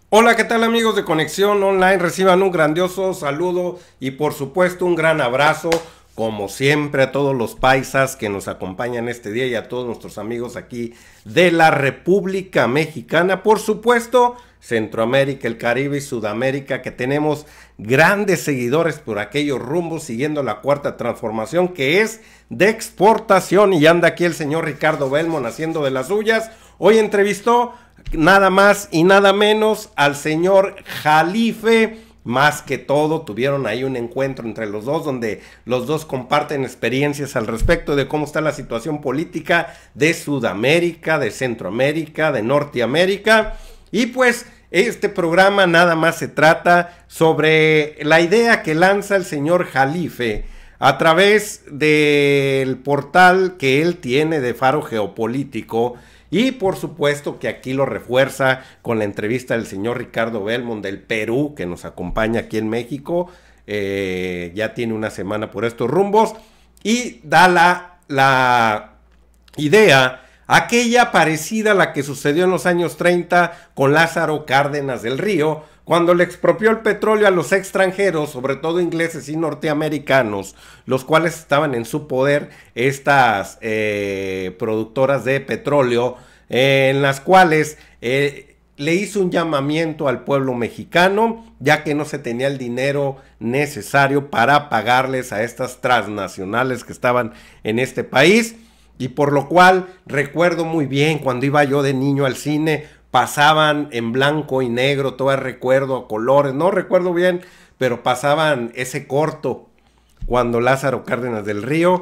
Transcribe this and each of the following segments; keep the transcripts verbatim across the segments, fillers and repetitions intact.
Hola, ¿qué tal amigos de Conexión Online? Reciban un grandioso saludo y por supuesto un gran abrazo, como siempre, a todos los paisas que nos acompañan este día y a todos nuestros amigos aquí de la República Mexicana, por supuesto, Centroamérica, el Caribe y Sudamérica, que tenemos grandes seguidores por aquellos rumbos siguiendo la cuarta transformación que es de exportación, y anda aquí el señor Ricardo Belmont haciendo de las suyas. Hoy entrevistó nada más y nada menos al señor Jalife. Más que todo tuvieron ahí un encuentro entre los dos donde los dos comparten experiencias al respecto de cómo está la situación política de Sudamérica, de Centroamérica, de Norteamérica. Y pues este programa nada más se trata sobre la idea que lanza el señor Jalife a través del portal que él tiene de Faro Geopolítico. Y por supuesto que aquí lo refuerza con la entrevista del señor Ricardo Belmont del Perú, que nos acompaña aquí en México. Eh, ya tiene una semana por estos rumbos. Y da la, la idea, aquella parecida a la que sucedió en los años treinta con Lázaro Cárdenas del Río, cuando le expropió el petróleo a los extranjeros, sobre todo ingleses y norteamericanos, los cuales estaban en su poder, estas eh, productoras de petróleo, eh, en las cuales eh, le hizo un llamamiento al pueblo mexicano, ya que no se tenía el dinero necesario para pagarles a estas transnacionales que estaban en este país, y por lo cual recuerdo muy bien cuando iba yo de niño al cine, pasaban en blanco y negro, todavía recuerdo a colores, no recuerdo bien, pero pasaban ese corto cuando Lázaro Cárdenas del Río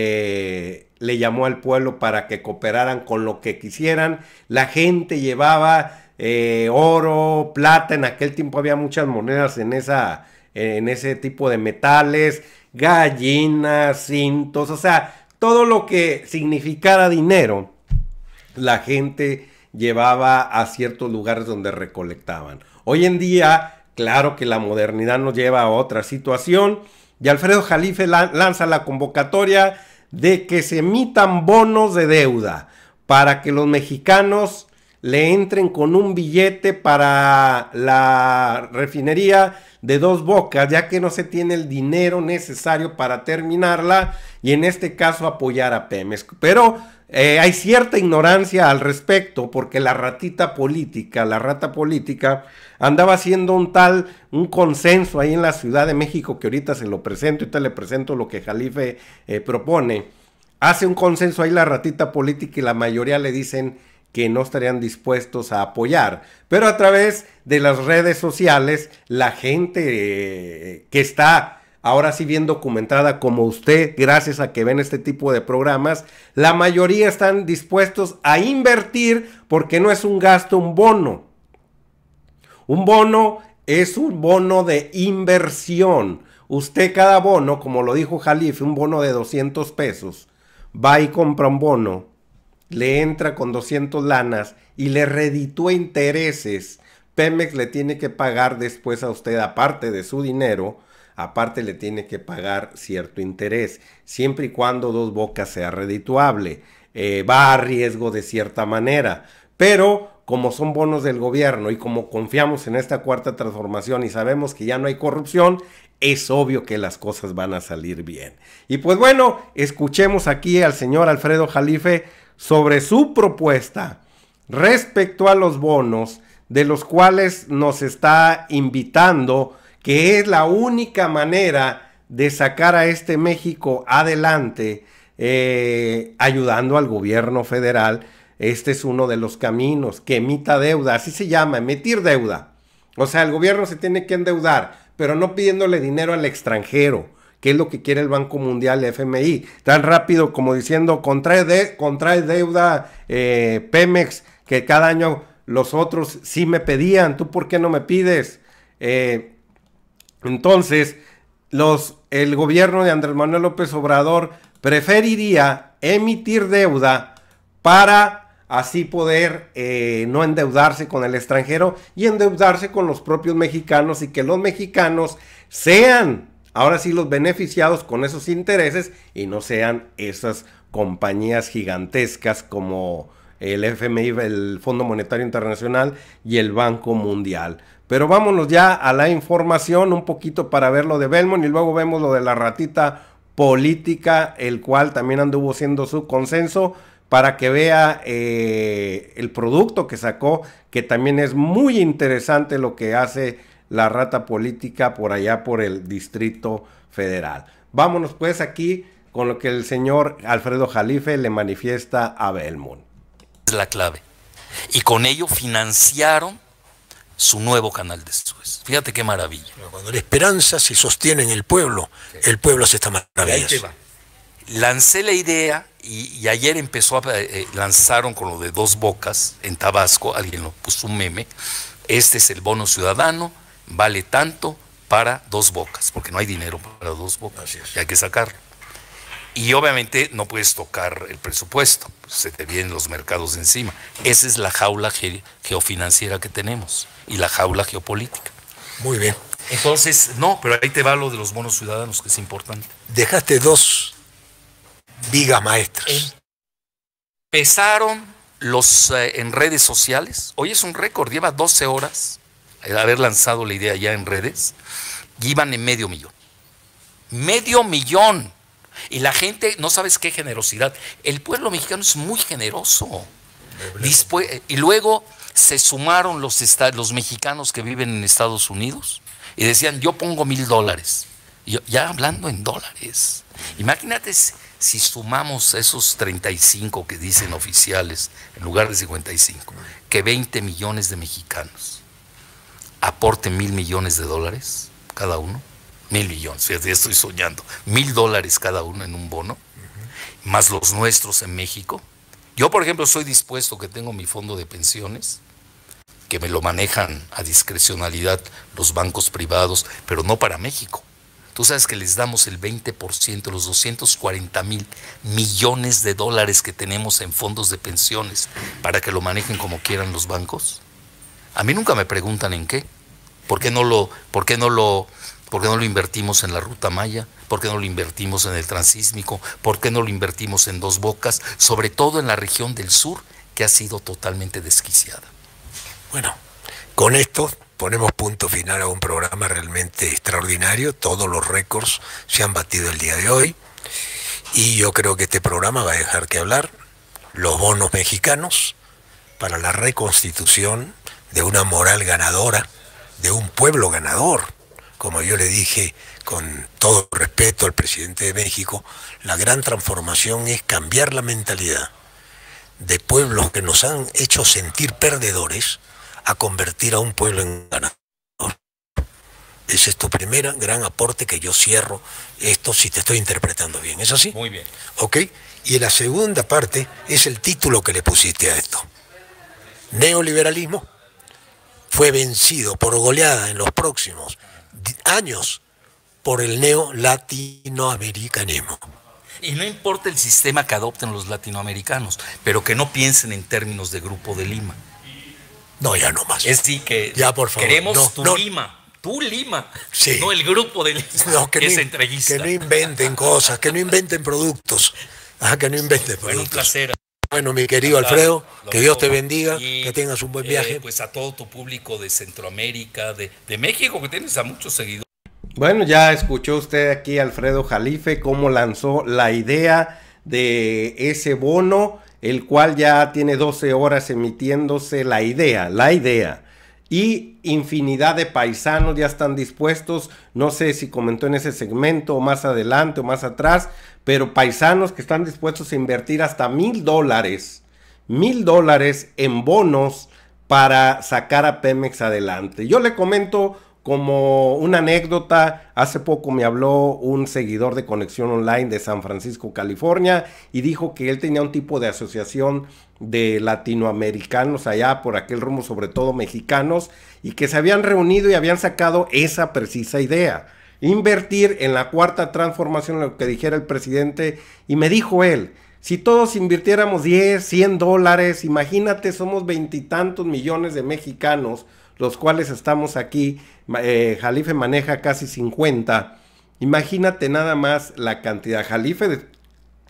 eh, le llamó al pueblo para que cooperaran con lo que quisieran. La gente llevaba eh, oro, plata, en aquel tiempo había muchas monedas en, esa, en ese tipo de metales, gallinas, cintos, o sea, todo lo que significara dinero, la gente llevaba a ciertos lugares donde recolectaban. Hoy en día, claro que la modernidad nos lleva a otra situación, y Alfredo Jalife lanza la convocatoria de que se emitan bonos de deuda para que los mexicanos le entren con un billete para la refinería de Dos Bocas, ya que no se tiene el dinero necesario para terminarla, y en este caso apoyar a Pemex. Pero eh, hay cierta ignorancia al respecto, porque la ratita política, la rata política, andaba haciendo un tal, un consenso ahí en la Ciudad de México, que ahorita se lo presento, ahorita le presento lo que Jalife eh, propone. Hace un consenso ahí la ratita política y la mayoría le dicen que no estarían dispuestos a apoyar, pero a través de las redes sociales, la gente eh, que está ahora sí bien documentada como usted, gracias a que ven este tipo de programas, la mayoría están dispuestos a invertir, porque no es un gasto, un bono. Un bono es un bono de inversión. Usted cada bono, como lo dijo Jalife, un bono de doscientos pesos, va y compra un bono, le entra con doscientos lanas y le reditúa intereses. Pemex le tiene que pagar después a usted, aparte de su dinero, aparte le tiene que pagar cierto interés, siempre y cuando Dos Bocas sea redituable. Eh, va a riesgo de cierta manera, pero como son bonos del gobierno y como confiamos en esta cuarta transformación y sabemos que ya no hay corrupción, es obvio que las cosas van a salir bien. Y pues bueno, escuchemos aquí al señor Alfredo Jalife sobre su propuesta respecto a los bonos, de los cuales nos está invitando, que es la única manera de sacar a este México adelante, eh, ayudando al gobierno federal. Este es uno de los caminos, que emita deuda, así se llama, emitir deuda. O sea, el gobierno se tiene que endeudar, pero no pidiéndole dinero al extranjero, que es lo que quiere el Banco Mundial, F M I, tan rápido como diciendo, contrae, de, contrae deuda eh, Pemex, que cada año los otros sí me pedían, ¿tú por qué no me pides? Eh, entonces, los, el gobierno de Andrés Manuel López Obrador preferiría emitir deuda para así poder eh, no endeudarse con el extranjero y endeudarse con los propios mexicanos, y que los mexicanos sean ahora sí los beneficiados con esos intereses y no sean esas compañías gigantescas como el F M I, el Fondo Monetario Internacional y el Banco Mundial. Pero vámonos ya a la información un poquito para ver lo de Belmont y luego vemos lo de la ratita política, el cual también anduvo siendo su consenso, para que vea eh, el producto que sacó, que también es muy interesante lo que hace la rata política por allá por el Distrito Federal. Vámonos pues aquí con lo que el señor Alfredo Jalife le manifiesta a Belmont. Es la clave. Y con ello financiaron su nuevo canal de Suez. Fíjate qué maravilla. Cuando la esperanza se sostiene en el pueblo, sí, el pueblo hace esta maravilla. Lancé la idea y, y ayer empezó a eh, lanzaron con lo de Dos Bocas en Tabasco, alguien lo puso un meme. Este es el bono ciudadano, vale tanto para Dos Bocas, porque no hay dinero para Dos Bocas, y hay que sacarlo. Y obviamente no puedes tocar el presupuesto, se te vienen los mercados encima. Esa es la jaula ge geofinanciera que tenemos y la jaula geopolítica. Muy bien. Entonces, no, pero ahí te va lo de los bonos ciudadanos, que es importante. Dejaste dos vigas maestras. Empezaron los eh, en redes sociales. Hoy es un récord, lleva doce horas de haber lanzado la idea ya en redes, y iban en medio millón. Medio millón. Y la gente, no sabes qué generosidad. El pueblo mexicano es muy generoso. Dispu- y luego se sumaron los, los mexicanos que viven en Estados Unidos y decían, yo pongo mil dólares. Y yo, ya hablando en dólares. Imagínate si, si sumamos esos treinta y cinco que dicen oficiales en lugar de cincuenta y cinco, que veinte millones de mexicanos aporten mil millones de dólares cada uno. Mil millones, fíjate, ya estoy soñando. Mil dólares cada uno en un bono, uh-huh, más los nuestros en México. Yo, por ejemplo, soy dispuesto, que tengo mi fondo de pensiones, que me lo manejan a discrecionalidad los bancos privados, pero no para México. Tú sabes que les damos el veinte por ciento, los doscientos cuarenta mil millones de dólares que tenemos en fondos de pensiones, para que lo manejen como quieran los bancos. A mí nunca me preguntan en qué. ¿Por qué no lo, por qué no lo ¿Por qué no lo invertimos en la Ruta Maya? ¿Por qué no lo invertimos en el Transísmico? ¿Por qué no lo invertimos en Dos Bocas? Sobre todo en la región del sur, que ha sido totalmente desquiciada. Bueno, con esto ponemos punto final a un programa realmente extraordinario. Todos los récords se han batido el día de hoy. Y yo creo que este programa va a dejar que hablar. Los bonos mexicanos para la reconstitución de una moral ganadora, de un pueblo ganador. Como yo le dije con todo respeto al presidente de México, la gran transformación es cambiar la mentalidad de pueblos que nos han hecho sentir perdedores a convertir a un pueblo en ganador. Ese es tu primer gran aporte, que yo cierro esto, si te estoy interpretando bien. ¿Es así? Muy bien. Ok. Y la segunda parte es el título que le pusiste a esto. Neoliberalismo fue vencido por goleada en los próximos años por el neo-latinoamericanismo. Y no importa el sistema que adopten los latinoamericanos, pero que no piensen en términos de Grupo de Lima. No, ya no más. Es decir, que ya, por favor, queremos no, tu no. Lima, tu Lima, sí, no el Grupo de Lima, no, que, que no, es entreguista. Que no inventen cosas, que no inventen productos. Ajá, que no inventen productos. Bueno, un placer. Bueno, mi querido Alfredo, que Dios te bendiga, y, que tengas un buen viaje. Eh, pues a todo tu público de Centroamérica, de, de México, que tienes a muchos seguidores. Bueno, ya escuchó usted aquí a Alfredo Jalife cómo lanzó la idea de ese bono, el cual ya tiene doce horas emitiéndose la idea, la idea. Y infinidad de paisanos ya están dispuestos, no sé si comentó en ese segmento o más adelante o más atrás, pero paisanos que están dispuestos a invertir hasta mil dólares, mil dólares en bonos para sacar a Pemex adelante. Yo le comento como una anécdota, hace poco me habló un seguidor de Conexión Online de San Francisco, California, y dijo que él tenía un tipo de asociación de latinoamericanos allá por aquel rumbo, sobre todo mexicanos, y que se habían reunido y habían sacado esa precisa idea: invertir en la cuarta transformación, lo que dijera el presidente. Y me dijo él, si todos invirtiéramos diez, cien dólares, imagínate, somos veintitantos millones de mexicanos, los cuales estamos aquí, eh, Jalife maneja casi cincuenta, imagínate nada más la cantidad. Jalife de,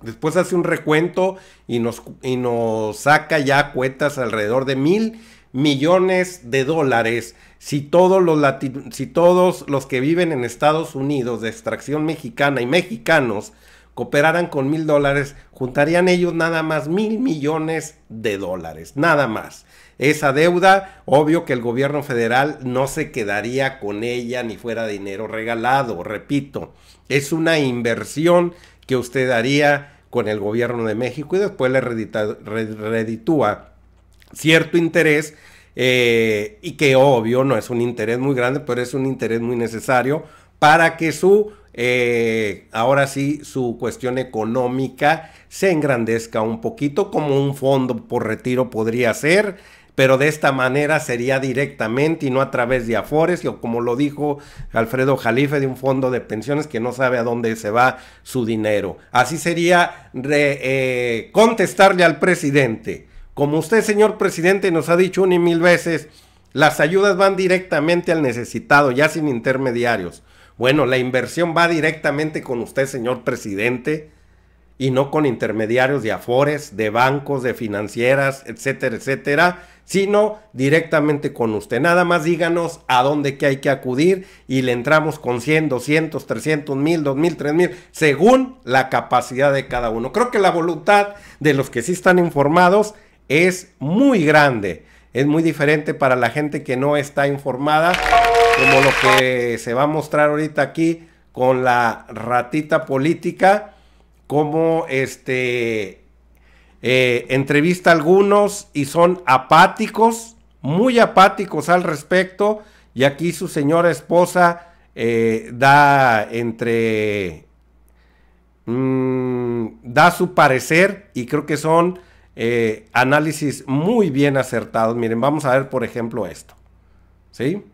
Después hace un recuento y nos, y nos saca ya cuentas alrededor de mil millones de dólares. Si todos los lati- si todos los que viven en Estados Unidos de extracción mexicana y mexicanos cooperaran con mil dólares, juntarían ellos nada más mil millones de dólares, nada más. Esa deuda, obvio que el gobierno federal no se quedaría con ella ni fuera dinero regalado, repito, es una inversión que usted haría con el gobierno de México y después le redita, reditúa cierto interés, eh, y que obvio no es un interés muy grande, pero es un interés muy necesario para que su, eh, ahora sí, su cuestión económica se engrandezca un poquito, como un fondo por retiro podría ser, pero de esta manera sería directamente y no a través de Afores, o como lo dijo Alfredo Jalife, de un fondo de pensiones que no sabe a dónde se va su dinero. Así sería re, eh, contestarle al presidente. Como usted, señor presidente, nos ha dicho una y mil veces, las ayudas van directamente al necesitado, ya sin intermediarios. Bueno, la inversión va directamente con usted, señor presidente, y no con intermediarios de Afores, de bancos, de financieras, etcétera, etcétera, sino directamente con usted. Nada más díganos a dónde que hay que acudir y le entramos con cien, doscientos, trescientos, mil, dos mil, tres mil, según la capacidad de cada uno. Creo que la voluntad de los que sí están informados es muy grande. Es muy diferente para la gente que no está informada, como lo que se va a mostrar ahorita aquí con la ratita política, como este eh, entrevista a algunos y son apáticos, muy apáticos al respecto, y aquí su señora esposa eh, da entre mmm, da su parecer, y creo que son eh, análisis muy bien acertados. Miren, vamos a ver por ejemplo esto, ¿sí?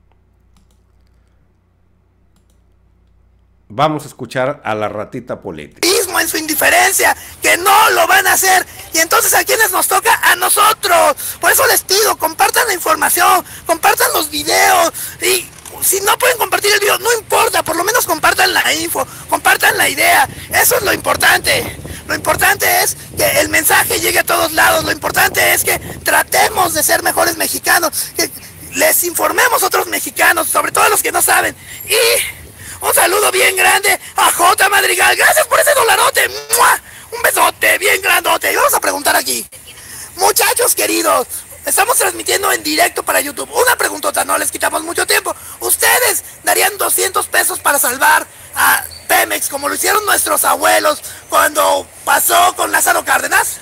Vamos a escuchar a la ratita política. En su indiferencia, que no lo van a hacer, y entonces ¿a quiénes nos toca? A nosotros. Por eso les pido, compartan la información, compartan los videos, y si no pueden compartir el video, no importa, por lo menos compartan la info, compartan la idea. Eso es lo importante. Lo importante es que el mensaje llegue a todos lados. Lo importante es que tratemos de ser mejores mexicanos, que les informemos a otros mexicanos, sobre todo a los que no saben. Y un saludo bien grande a J. Madrigal. Gracias por ese dolarote. ¡Mua! Un besote bien grandote. Y vamos a preguntar aquí. Muchachos queridos, estamos transmitiendo en directo para YouTube. Una preguntota, no les quitamos mucho tiempo. ¿Ustedes darían doscientos pesos para salvar a Pemex como lo hicieron nuestros abuelos cuando pasó con Lázaro Cárdenas?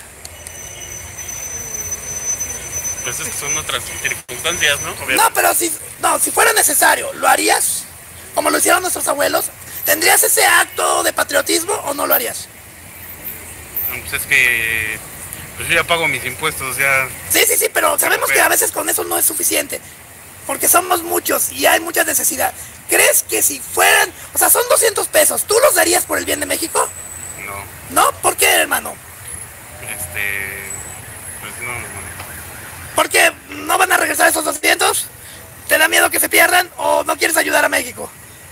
Pues es que son otras circunstancias, ¿no? Obviamente. No, pero si, no, si fuera necesario, ¿lo harías? Como lo hicieron nuestros abuelos. ¿Tendrías ese acto de patriotismo o no lo harías? No, pues es que pues yo ya pago mis impuestos, o sea... Sí, sí, sí, pero sabemos que a veces con eso no es suficiente, porque somos muchos y hay mucha necesidad. ¿Crees que si fueran, o sea, son doscientos pesos, ¿tú los darías por el bien de México? No. ¿No? ¿Por qué, hermano? Este... pues no, no. ¿Por qué no van a regresar esos doscientos? ¿Te da miedo que se pierdan o no quieres ayudar a México?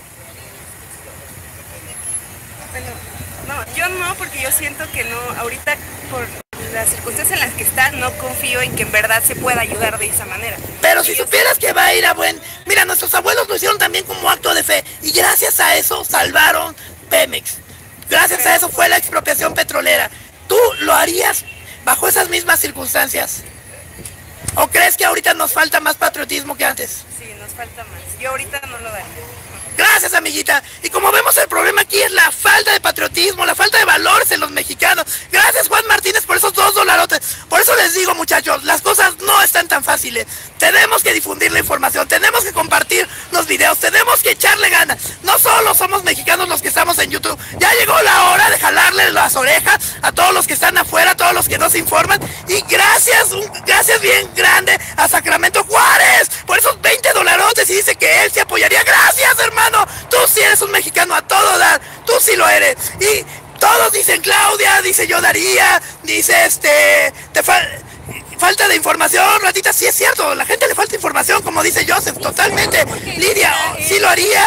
Bueno, no, yo no, porque yo siento que no, ahorita por las circunstancias en las que está, no confío en que en verdad se pueda ayudar de esa manera. Pero si supieras que va a ir a buen... Mira, nuestros abuelos lo hicieron también como acto de fe, y gracias a eso salvaron Pemex. Gracias a eso fue la expropiación petrolera. ¿Tú lo harías bajo esas mismas circunstancias? ¿O crees que ahorita nos falta más patriotismo que antes? Sí, nos falta más. Yo ahorita no lo daría. Gracias, amiguita. Y como vemos, el problema aquí es la falta de patriotismo, la falta de valores en los mexicanos. Gracias, Juan Martínez, por esos dos dolarotes. Por eso les digo, muchachos, las cosas no están tan fáciles. Tenemos que difundir la información, tenemos que compartir los videos, tenemos que echarle ganas. No solo somos mexicanos los que estamos en YouTube. Ya llegó la hora de jalarle las orejas a todos los que están afuera, a todos los que no se informan. Y gracias, un, gracias bien grande a Sacramento Juárez por esos veinte dolarotes, y dice que él se apoyaría. Gracias, hermano. Tú sí eres un mexicano a todo dar, tú sí lo eres. Y todos dicen Claudia, dice yo daría, dice este, te fa falta de información, ratita, sí es cierto, la gente le falta información, como dice Joseph, totalmente. Lidia, sí lo haría.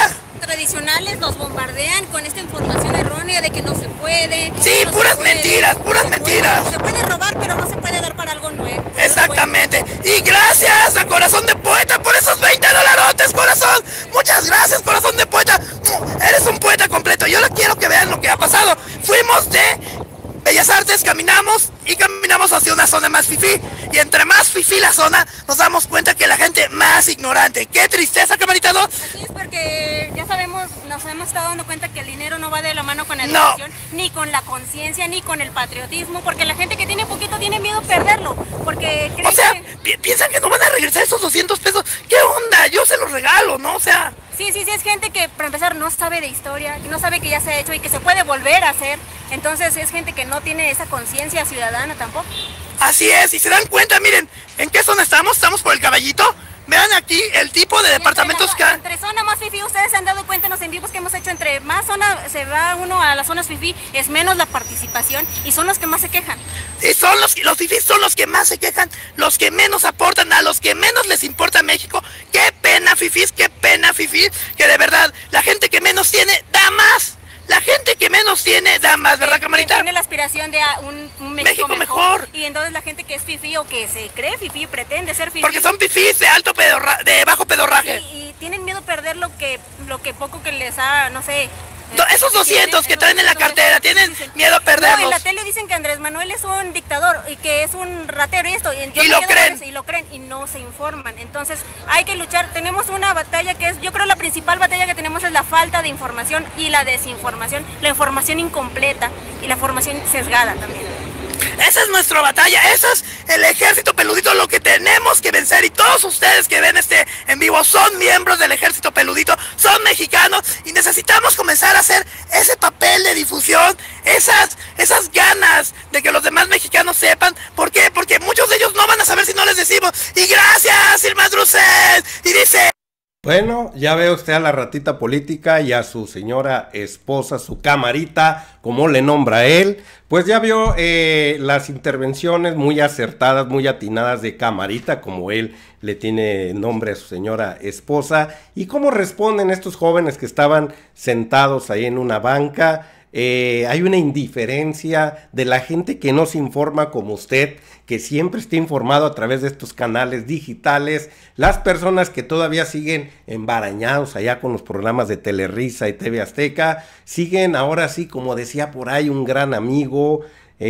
tradicionales los bombardean con esta información errónea de que no se puede. Sí, no puras puede, mentiras, puras se mentiras. Puede, se puede robar, pero no se puede dar para algo nuevo. Exactamente. Y gracias a Corazón de Poeta por esos veinte dolarotes, corazón. Muchas gracias, Corazón de Poeta. Eres un poeta completo. Yo quiero que vean lo que ha pasado. Fuimos de Bellas Artes, caminamos y caminamos hacia una zona más fifí. Y entre más fifí la zona, nos damos cuenta que la gente más ignorante. ¡Qué tristeza, camarita dos! Así es, porque ya sabemos, nos hemos estado dando cuenta que el dinero no va de la mano con la No. educación, ni con la conciencia, ni con el patriotismo, porque la gente que tiene poquito tiene miedo a perderlo, porque cree O sea, que... pi- piensan que no van a regresar esos doscientos pesos. ¿Qué onda? Yo se los regalo, ¿no? O sea... Sí, sí, sí, es gente que, para empezar, no sabe de historia, que no sabe que ya se ha hecho y que se puede volver a hacer. Entonces es gente que no tiene esa conciencia ciudadana tampoco. Así es, y se dan cuenta, miren, ¿en qué zona estamos? Estamos por el Caballito. Vean aquí el tipo de Y departamentos entre, que... la, entre zona más fifí, ustedes se han dado cuenta en los en vivos que hemos hecho, entre más zona se va uno a las zonas fifí, es menos la participación y son los que más se quejan. Y son los, los fifís son los que más se quejan, los que menos aportan, a los que menos les importa México. ¡Qué pena, fifís! ¡Qué pena, fifís! Que de verdad, la gente que menos tiene, da más. La gente que menos tiene, da más, ¿verdad, camarita? Tiene la aspiración de a un, un México, México mejor. mejor. Y entonces la gente que es fifí o que se cree fifí, pretende ser fifí. Porque son fifís de alto pedorra, de bajo pedorraje. Y, y tienen miedo a perder lo que, lo que poco que les ha, no sé... Do- esos doscientos que traen en la cartera, tienen miedo a No, perderlos. en la tele dicen que Andrés Manuel es un dictador y que es un ratero y esto. Y, yo Y me lo quedo creen. con eso, y lo creen y no se informan. Entonces hay que luchar. Tenemos una batalla que es, yo creo la principal batalla que tenemos es la falta de información y la desinformación, la información incompleta y la formación sesgada también. Esa es nuestra batalla, ese es el ejército peludito, lo que tenemos que vencer. Y todos ustedes que ven este en vivo son miembros del ejército peludito, son mexicanos y necesitamos comenzar a hacer ese papel de difusión, esas, esas ganas de que los demás mexicanos sepan. ¿Por qué? Porque muchos de ellos no van a saber si no les decimos. Y gracias, Irma Drusel. Y dice... Bueno, ya ve usted a la ratita política y a su señora esposa, su camarita, como le nombra él. Pues ya vio eh, las intervenciones muy acertadas, muy atinadas de camarita, como él le tiene nombre a su señora esposa. Y cómo responden estos jóvenes que estaban sentados ahí en una banca. Eh, hay una indiferencia de la gente que no se informa como usted, que siempre está informado a través de estos canales digitales, las personas que todavía siguen embarañados allá con los programas de Telerisa y T V Azteca, siguen ahora sí, como decía por ahí un gran amigo,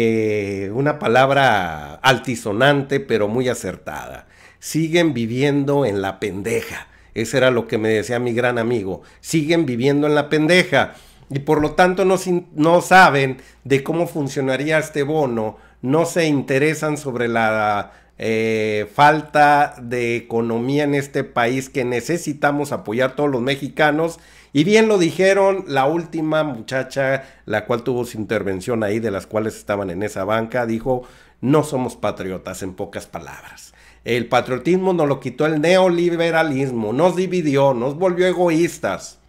eh, una palabra altisonante pero muy acertada, siguen viviendo en la pendeja. Eso era lo que me decía mi gran amigo, siguen viviendo en la pendeja. Y por lo tanto no, no saben de cómo funcionaría este bono, no se interesan sobre la eh, falta de economía en este país que necesitamos apoyar todos los mexicanos. Y bien lo dijeron la última muchacha, la cual tuvo su intervención ahí, de las cuales estaban en esa banca, dijo, no somos patriotas, en pocas palabras. El patriotismo nos lo quitó el neoliberalismo, nos dividió, nos volvió egoístas.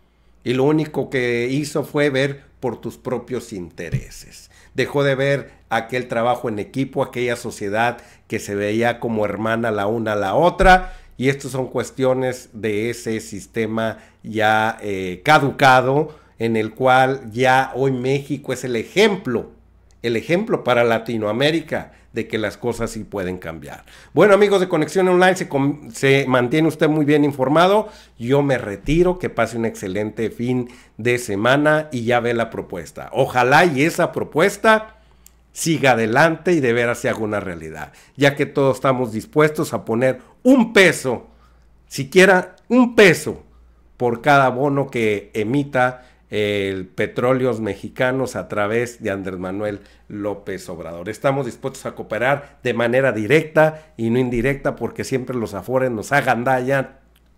Y lo único que hizo fue ver por tus propios intereses. Dejó de ver aquel trabajo en equipo, aquella sociedad que se veía como hermana la una a la otra. Y estas son cuestiones de ese sistema ya eh, caducado, en el cual ya hoy México es el ejemplo, el ejemplo para Latinoamérica de que las cosas sí pueden cambiar. Bueno, amigos de Conexión Online, se, se mantiene usted muy bien informado. Yo me retiro, que pase un excelente fin de semana y ya ve la propuesta. Ojalá y esa propuesta siga adelante y de veras se haga una realidad, ya que todos estamos dispuestos a poner un peso, siquiera un peso, por cada bono que emita el Petróleos Mexicanos a través de Andrés Manuel López Obrador. Estamos dispuestos a cooperar de manera directa y no indirecta, porque siempre los afores nos agandallan.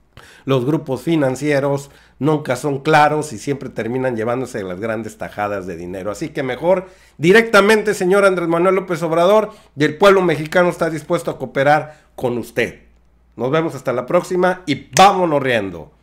Los grupos financieros nunca son claros y siempre terminan llevándose las grandes tajadas de dinero. Así que mejor directamente, señor Andrés Manuel López Obrador, y el pueblo mexicano está dispuesto a cooperar con usted. Nos vemos hasta la próxima y vámonos riendo.